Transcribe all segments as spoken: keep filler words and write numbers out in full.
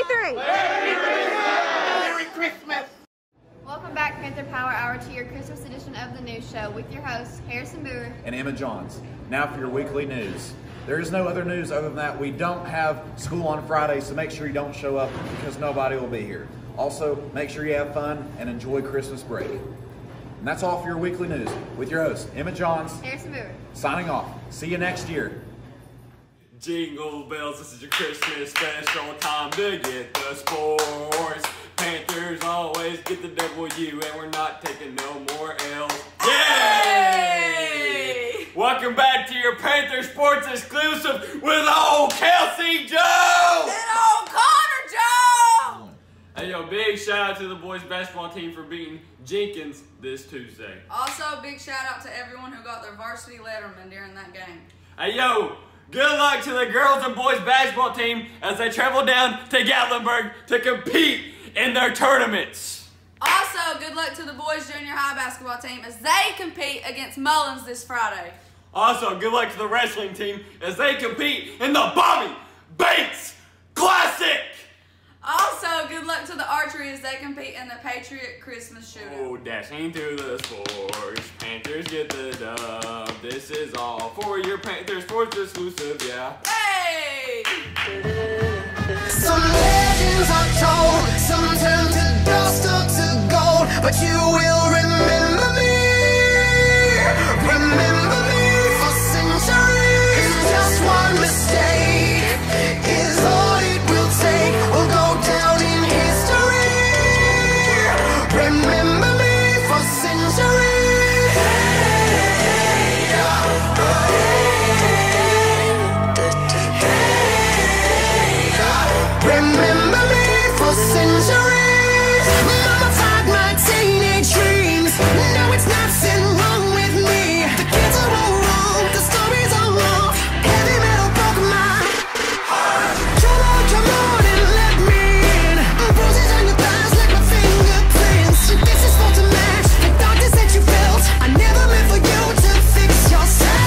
three. Merry Christmas. Welcome back, Panther Power Hour, to your Christmas edition of the news show with your hosts, Harrison Boer and Emma Johns. Now for your weekly news. There is no other news other than that. We don't have school on Friday, so make sure you don't show up because nobody will be here. Also, make sure you have fun and enjoy Christmas break. And that's all for your weekly news with your host, Emma Johns, Harrison Boer, signing off. See you next year. Jingle bells, this is your Christmas special, time to get the sports. Panthers always get the W, and we're not taking no more L's. Yay! Welcome back to your Panther Sports exclusive with old Kelsey Joe! And old Connor Joe! Hey, yo, big shout out to the boys basketball team for beating Jenkins this Tuesday. Also, big shout out to everyone who got their varsity letterman during that game. Hey, yo, good luck to the girls and boys basketball team as they travel down to Gatlinburg to compete in their tournaments. Also, good luck to the boys junior high basketball team as they compete against Mullins this Friday. Also, good luck to the wrestling team as they compete in the Bobby Bates Classic. Also, good luck to the archery as they compete in the Patriot Christmas shootout. Oh, dashing through the sports, Panthers get the dub. This is all for your Panther Sports exclusive, yeah. Hey! Some legends are told, some turn to dust or to gold, but you will remember me, remember me for centuries. Just one mistake is all it will take. We'll go down in history. Remember me for centuries. Hey, yeah, remember me for centuries. Mama tied my teenage dreams. No, it's nothing wrong with me. The kids are all wrong, the stories are wrong. Heavy metal broke my heart. Come on, come on and let me in. Bruises on your thighs like my fingerprints. This is for to match the darkness that you felt. I never meant for you to fix yourself.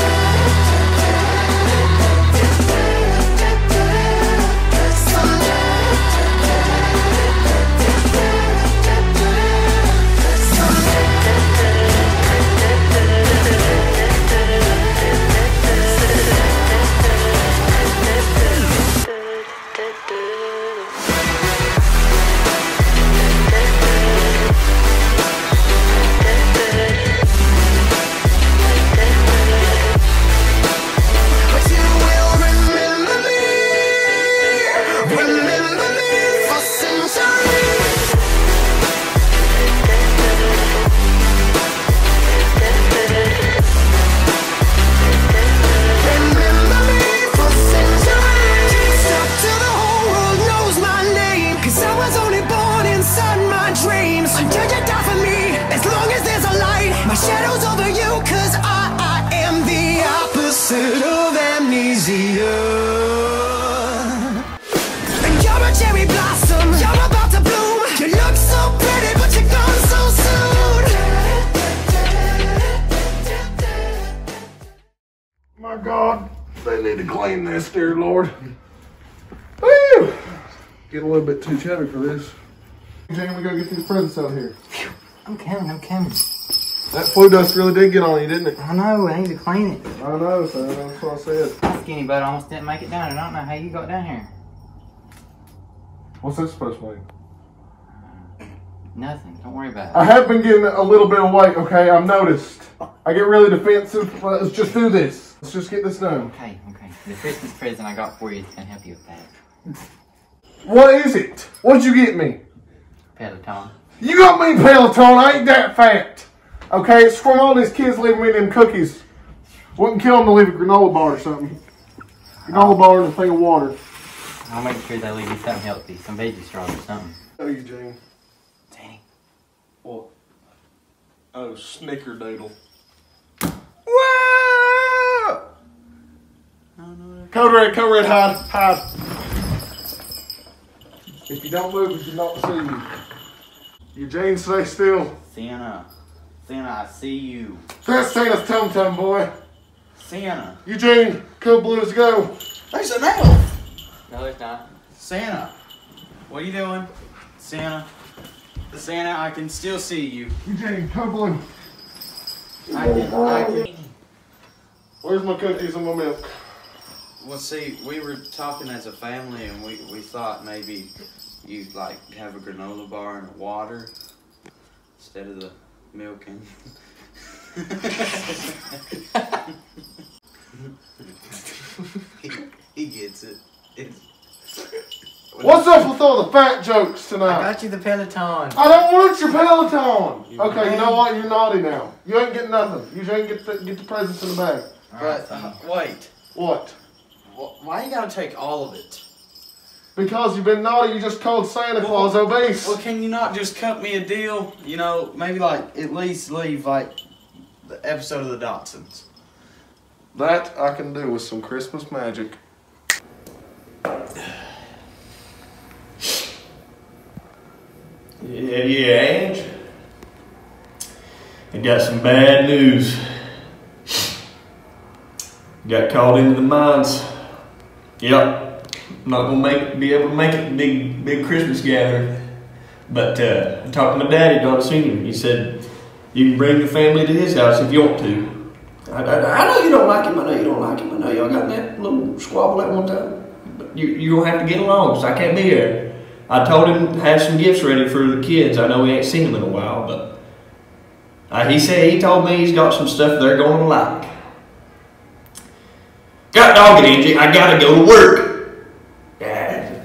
But you will remember me, remember me for centuries. Remember me for centuries. Stuck till the whole world knows my name, 'cause I was only born inside my dreams. Until you die for me, as long as there's a light, my shadow's over you, 'cause I, I am the opposite of amnesia. And you're a cherry blossom, you're about to bloom. You look so pretty, but you're gone so soon. My God, they need to clean this, dear Lord. Woo! Get a little bit too chubby for this. Jane, we gotta get these presents out of here. I'm coming, I'm coming. That flu dust really did get on you, didn't it? I know, I need to clean it. I know, son. That's what I said. My skinny butt almost didn't make it down. I don't know how you got down here. What's that supposed to mean? Nothing, don't worry about it. I have been getting a little bit of weight, okay? I've noticed. I get really defensive. Let's just do this. Let's just get this done. Okay, okay. The Christmas present I got for you is going to help you with that. What is it? What'd you get me? Peloton. You got me Peloton. I ain't that fat. Okay, it's from all these kids leaving me them cookies. Wouldn't kill them to leave a granola bar or something. Granola bar and a thing of water. I'll make sure they leave you something healthy, some veggie straws or something. Oh, you, Jane. Danny. What? Oh, snickerdoodle. Code red, code red, hide, hide. If you don't move, we should not see you. Eugene, stay still. Santa. Santa, I see you. That's Santa's tum tum, boy. Santa. Eugene, code blue, let's go. There's an elf. No, there's not. Santa. What are you doing? Santa. Santa, I can still see you. Eugene, come on. I can, I can. Where's my cookies and my milk? Well, see, we were talking as a family, and we, we thought maybe you'd like have a granola bar and a water instead of the milk and. he, he gets it. It's... What's up with all the fat jokes tonight? I got you the Peloton. I don't want your Peloton. Okay, you know what? You're naughty now. You ain't getting nothing. You ain't get the, get the presents in the bag. But, uh, wait. What? Why you gotta take all of it? Because you've been naughty, you just called Santa Claus obese. Well, can you not just cut me a deal? You know, maybe like at least leave like the episode of the Dotsons. That I can do with some Christmas magic. Yeah, yeah, Ange. I got some bad news. Got called into the mines. Yep. Not gonna make be able to make it big big Christmas gathering. But uh, I talked to my daddy, Don Senior He said you can bring the family to his house if you want to. I, I, I know you don't like him. I know you don't like him. I know y'all got in that little squabble at one time. But you you don't have to get along because I can't be there. I told him to have some gifts ready for the kids. I know we ain't seen them in a while, but uh, he said he told me he's got some stuff they're going to like. God dog it, Angie. I gotta go to work. Yeah.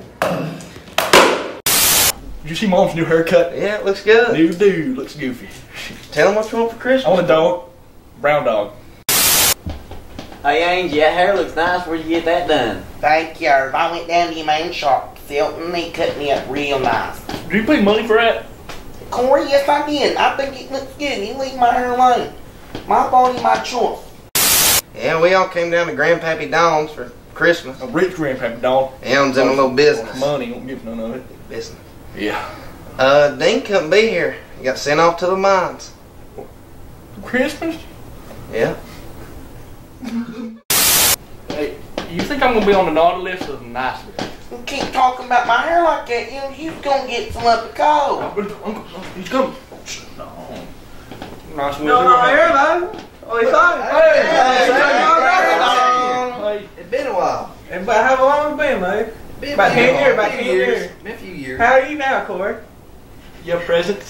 Did you see Mom's new haircut? Yeah, it looks good. New dude. Looks goofy. Tell him what you want for Christmas. I want a dog. Brown dog. Hey, Angie, that hair looks nice. Where'd you get that done? Thank you. I went down to your main shop, Silton, and he cut me up real nice. Did you pay money for that? Corey, yes I did. I think it looks good. You leave my hair alone. My body, my choice. Yeah, we all came down to Grandpappy Don's for Christmas. A rich Grandpappy Don. Elm's in a little business. Money, don't give none of it. Business. Yeah. Uh, Dean couldn't be here. He got sent off to the mines. Christmas? Yeah. Hey, you think I'm gonna be on the naughty list or the nice list? You keep talking about my hair like that, you you gonna get some up a cold. Uncle, He's coming. No. Nice No, no, hair though. Oh, he's on. Hey, Hey, hey, it's been a while. But how long has it been, man? Been About been a ten while. years, about Been ten a few years. years. Been a few years. How are you now, Corey? Your presents.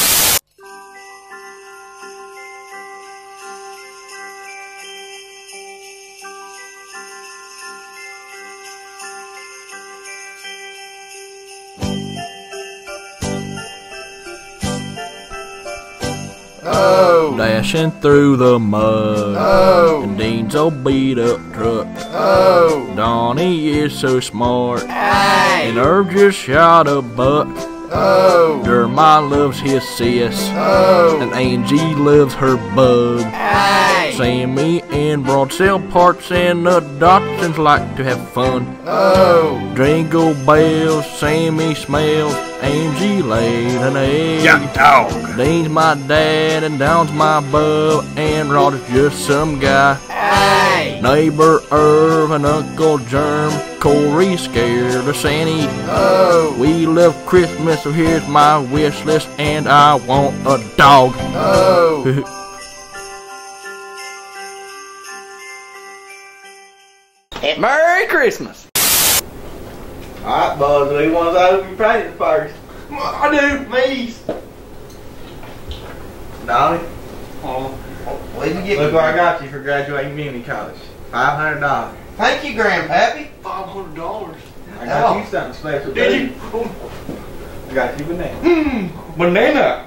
Oh. Dashing through the mud. Oh. And Dean's old beat up truck. Oh. Donnie is so smart. Hey. And Herb just shot a buck. Oh. Jeremiah loves his sis. Oh. And Angie loves her bub. Hey. Sammy and Broadsale Parks and the Dotsons like to have fun. Oh. Jingle bells, Sammy smells, Angie laid an egg. Young dog. Dean's my dad and Don's my bub, and Rod is just some guy. Hey. Neighbor Irv and Uncle Germ, Corey scared of Sandy. Oh. We love Christmas, so here's my wish list, and I want a dog. Oh. Merry Christmas. Alright, boys, who wants to open your presents first? I do, please. Donnie, Oh. What did you get? look me? what I got you for graduating community college. Five hundred dollars. Thank you, Grandpappy. Five hundred dollars. I got Oh. you something special. Did too. you? I got you banana. Mmm, banana.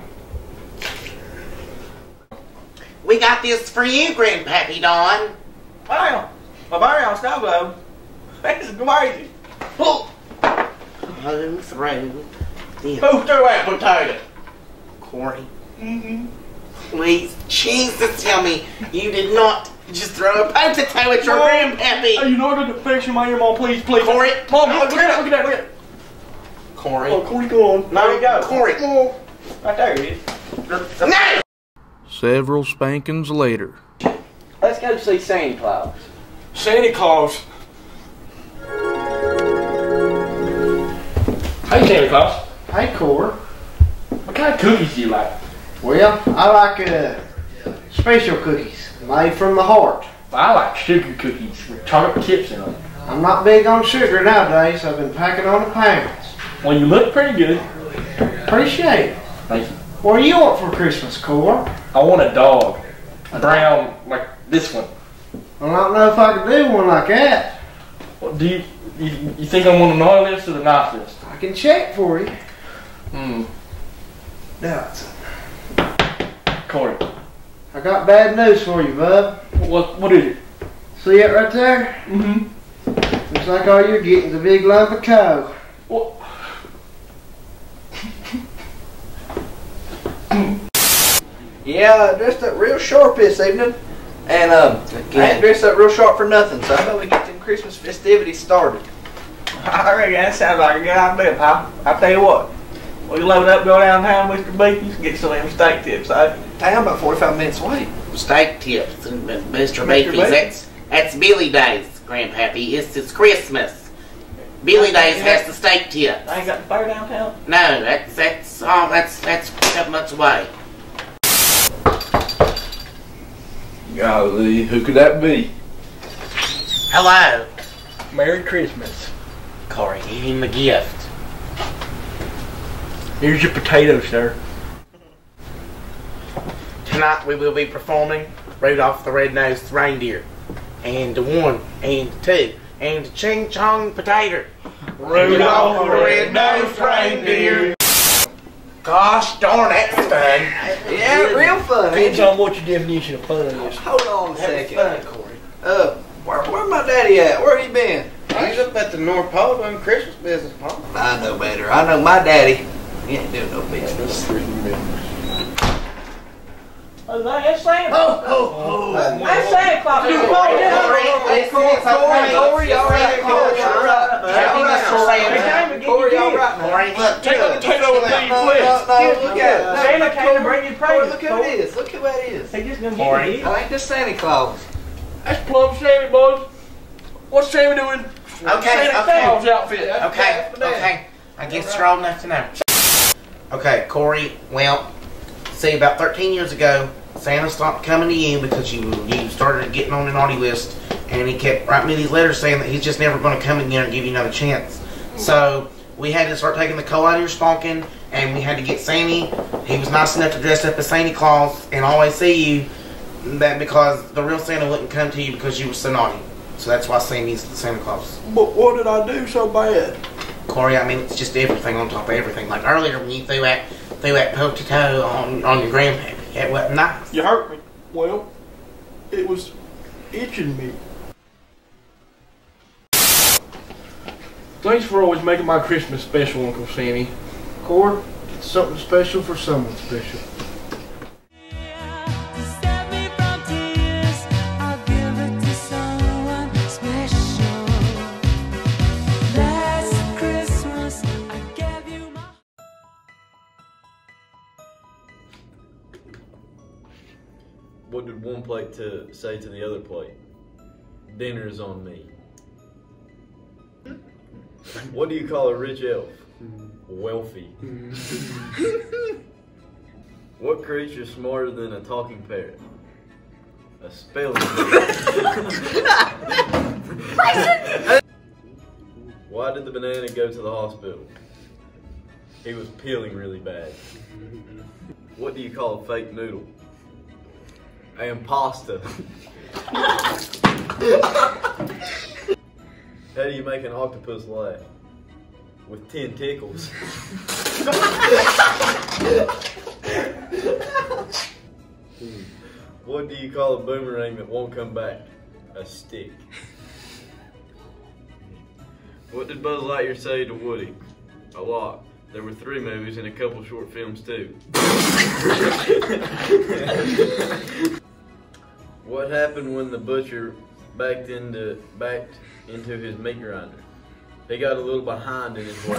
We got this for you, Grandpappy Don. Wow, my very own snow globe. This is crazy. Pull. Home through the Move through that potato. Corey. Mm-hmm. Please, Jesus, tell me you did not just throw a potato at your Grandpappy. Hey, you know what the picture in my ear, Mom? Please, please. Corey. Mom, look, look at that, look at that, look at that. Corey. Oh, Corey, go on. There you go. Corey. Right there it is. No! Several spankings later. Let's go see Santa Claus. Santa Claus. Hey, Santa Claus. Hey, Cora. What kind of cookies do you like? Well, I like uh, special cookies made from the heart. I like sugar cookies with chocolate chips in them. I'm not big on sugar nowadays. I've been packing on the pounds. Well, you look pretty good. Appreciate it. Thank you. What do you want for Christmas, Cora? I want a dog. Brown, like this one. Well, I don't know if I can do one like that. Well, do you, you you think I'm on the naughty list or the nice list? I can check for you. Hmm. Now, it's Corey. I got bad news for you, bub. What what is it? See it right there? Mm-hmm. Looks like all you're getting is a big lump of coke. What? Yeah, I dressed up real sharp this evening. And um, I ain't dressed up real sharp for nothing, so I know we get them Christmas festivities started. I reckon that sounds like a good idea, pal. I'll tell you what. We load up, go downtown, Mister Beefy's, get some of them steak tips, eh? Town about forty-five minutes away. Steak tips, Mister Mister Beefy's. Beefy's. That's that's Billy Days, Grandpappy. It's it's Christmas. Billy Days has the steak tips. I ain't got the fair downtown. No, that's that's oh that's that's seven months away. Golly, who could that be? Hello. Merry Christmas. Corey, give him a gift. Here's your potato, sir. Tonight we will be performing Rudolph the Red-Nosed Reindeer. And the one, and the two, and the Ching Chong Potato. Rudolph the Red-Nosed Reindeer. Gosh darn, that's fun. Yeah, real fun. Depends on what your definition of fun is. Hold on a Having second. fun, Corey. Uh, where, where my daddy at? Where he been? He's up at the North Pole doing Christmas business, Paul. I know better. I know my daddy. He ain't doing no business. Oh, that's Santa. Oh, oh, oh. That's Santa Claus. You Corey, Corey, Corey, Corey, Corey, all right, Corey, all right. Corey, all right. Corey, Look, take a potato with me, No, please. no, no, look at it. Santa came to bring you Corey, presents. look who it is. Look who that is. He just gonna Corey. give you. I ain't just Santa Claus. That's Plum Sammy, boys. What's Sammy doing? Okay, Santa okay. Claus outfit. Okay, okay. I guess you're old enough to know. Okay, Corey, well, see, about thirteen years ago, Santa stopped coming to you because you you started getting on the naughty list, and he kept writing me these letters saying that he's just never going to come in there and give you another chance. So we had to start taking the coal out of your stonking, and we had to get Sammy. He was nice enough to dress up as Santa Claus and always see you. That because the real Santa wouldn't come to you because you were so naughty. So that's why Sammy's the Santa Claus. But what did I do so bad? Corey, I mean, it's just everything on top of everything. Like earlier when you threw that threw that potato on on your grandpappy, it wasn't nice. You hurt me. Well, it was itching me. Thanks for always making my Christmas special, Uncle Sammy. Corey, it's something special for someone special. What did one plate to say to the other plate? Dinner is on me. What do you call a rich elf? Wealthy. What creature smarter than a talking parrot? A spelling bee. Why did the banana go to the hospital? He was peeling really bad. What do you call a fake noodle? I am pasta. How do you make an octopus laugh? With ten tickles. What do you call a boomerang that won't come back? A stick. What did Buzz Lightyear say to Woody? A lot. There were three movies and a couple short films too. What happened when the butcher backed into backed into his meat grinder? He got a little behind in his work.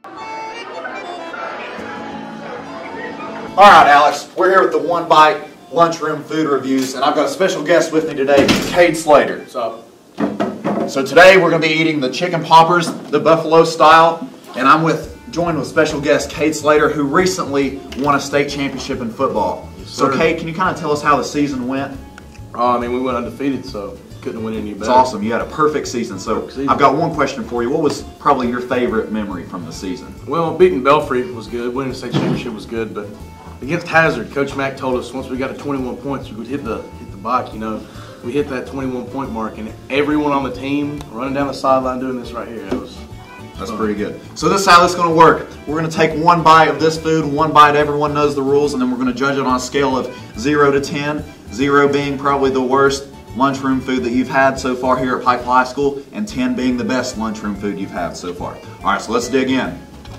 All right, Alex, we're here with the one bite, Lunchroom Food Reviews, and I've got a special guest with me today, Cade Slater. What's up? So today we're going to be eating the chicken poppers, the buffalo style, and I'm with joined with special guest Cade Slater, who recently won a state championship in football. Yes, so sir. Cade, can you kind of tell us how the season went? Oh, I mean, we went undefeated, so couldn't win any better. It's awesome. You had a perfect season. So Perfect season. I've got one question for you. What was probably your favorite memory from the season? Well, beating Belfry was good. Winning the state championship was good, but against Hazard, Coach Mack told us once we got to twenty-one points, we would hit the hit the bike. You know, we hit that twenty-one point mark, and everyone on the team running down the sideline doing this right here. It was. That's pretty good. So this is how it's going to work. We're going to take one bite of this food, one bite, everyone knows the rules, and then we're going to judge it on a scale of zero to ten. zero being probably the worst lunchroom food that you've had so far here at Pikeville High School, and ten being the best lunchroom food you've had so far. All right, so let's dig in.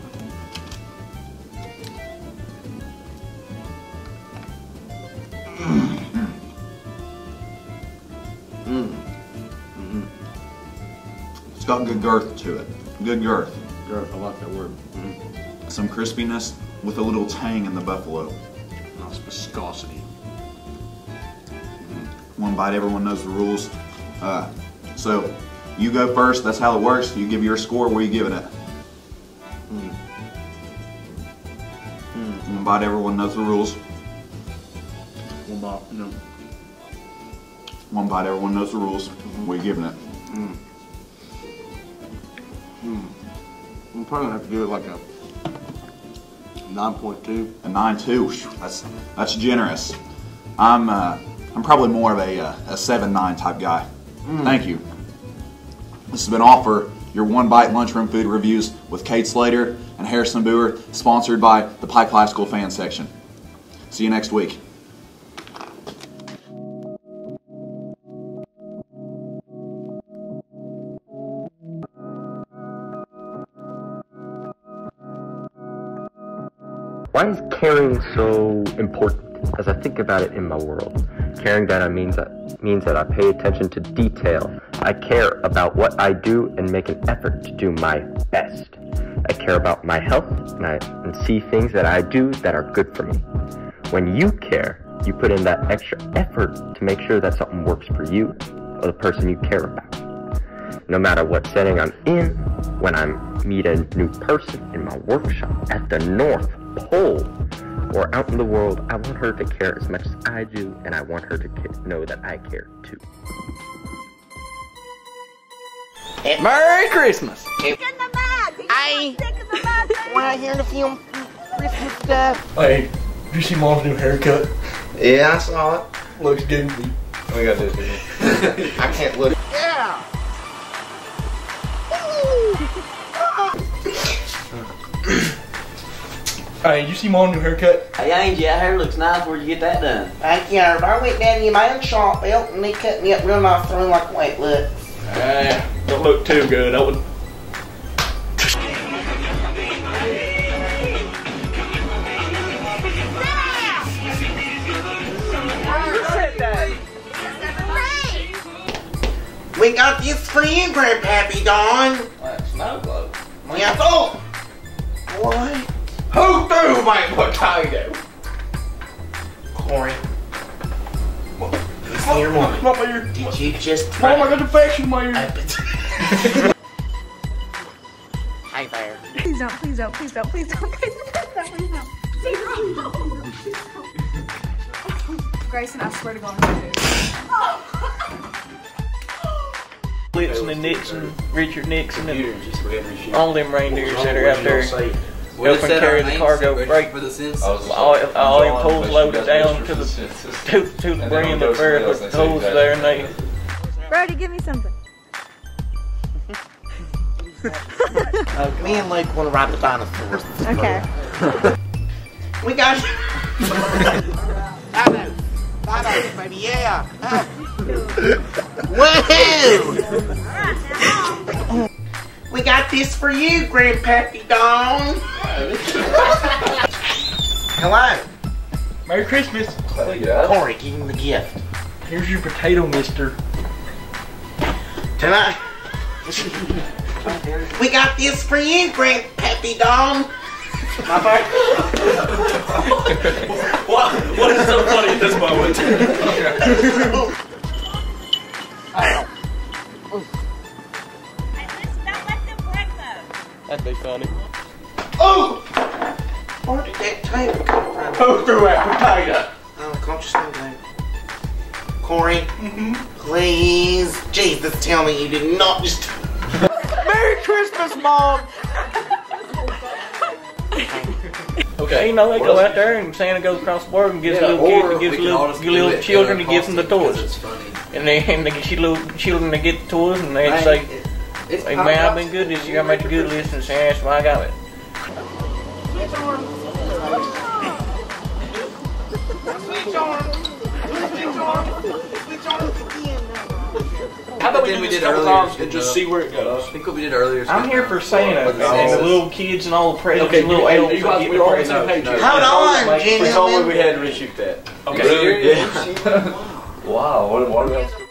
Mm. Mm-hmm. It's got good girth to it. Good girth. Girth, I like that word. Mm-hmm. Some crispiness with a little tang in the buffalo. Nice viscosity. One bite, everyone knows the rules. Uh, so, you go first, that's how it works. You give your score, what are you giving it? Mm. Mm. One bite, everyone knows the rules. One bite, no. One bite, everyone knows the rules. Mm-hmm. What are you giving it? Mm. Mm. I'm probably gonna have to give it like a nine point two. A nine two. That's that's generous. I'm uh, I'm probably more of a uh, a seven nine type guy. Mm. Thank you. This has been all for your one bite lunchroom food reviews with Cade Slater and Harrison Boer, sponsored by the Pikeville High School fan section. See you next week. Why is caring so important? As I think about it in my world, caring that I means that means that I pay attention to detail. I care about what I do and make an effort to do my best. I care about my health and I and see things that I do that are good for me. When you care, you put in that extra effort to make sure that something works for you or the person you care about. No matter what setting I'm in, when I meet a new person in my workshop, at the North Pole, or out in the world, I want her to care as much as I do, and I want her to know that I care too. Merry Christmas! Stick in the mud! Hey! Stick in the mud! We're out here to film Christmas stuff. Hey, did you see Mom's new haircut? Yeah, I saw it. Looks goofy. We got this here. I can't look. Yeah! Hey, did you see Mom's new haircut? Hey, Angie, that hair looks nice. Where'd you get that done? Thank you. I went down to your man shop, belt, and they cut me up real nice, throwing like a white look. Ah, don't look too good. I would. We got this for you, Grandpappy Don. That's no globe. We have oh. What? Who threw my potato? Corey. Listen here, Mom. Not my ear. Did you just Mom, I got infection in my ear. Hey there. Please don't, please don't, please don't, please don't, please don't, please don't. Grayson, I swear to God, I'm gonna do it. Blitzen and Nixon, Richard Nixon, and all them reindeers that are out there helping carry the cargo freight. All, all them poles loaded down to the to, to the brim of where the holes there, and they. Brody, give me something. Uh, me and Luke want to ride the dinosaurs. Okay. We got. Dinos, dinos, baby, yeah. Woohoo! We got this for you, Grandpappy Don. Hello. Merry Christmas. Corey, give him the gift. Here's your potato, mister. Tonight. We got this for you, Grandpappy Don. My part. what, what is so funny at this moment? That'd be funny. Oh! Where did that tape come from? Who threw that potato? Oh, can't you stand there? Corey, mm-hmm. please, Jesus, tell me you did not just. Merry Christmas, Mom! Okay. You know, they go out there and Santa goes across the world and gives Yeah, little kids, gives we can little, all just little do it, children, uh, he gives them the toys. It's funny. And they and they get little children to get the toys and they Right. say, It's hey man, I've been good this year, I made the good list and say, that's why I got it. How about we Then do we this did a couple earlier, times and just see where it goes? I think what we did earlier. I'm here for Santa and the little kids and all the presents Okay, and little you- elves you that guys- get we the all on the presents. same page. Hold on, Like, gentlemen. we told me we had to reshoot that. Okay. Really? Yeah. Wow. What, what else?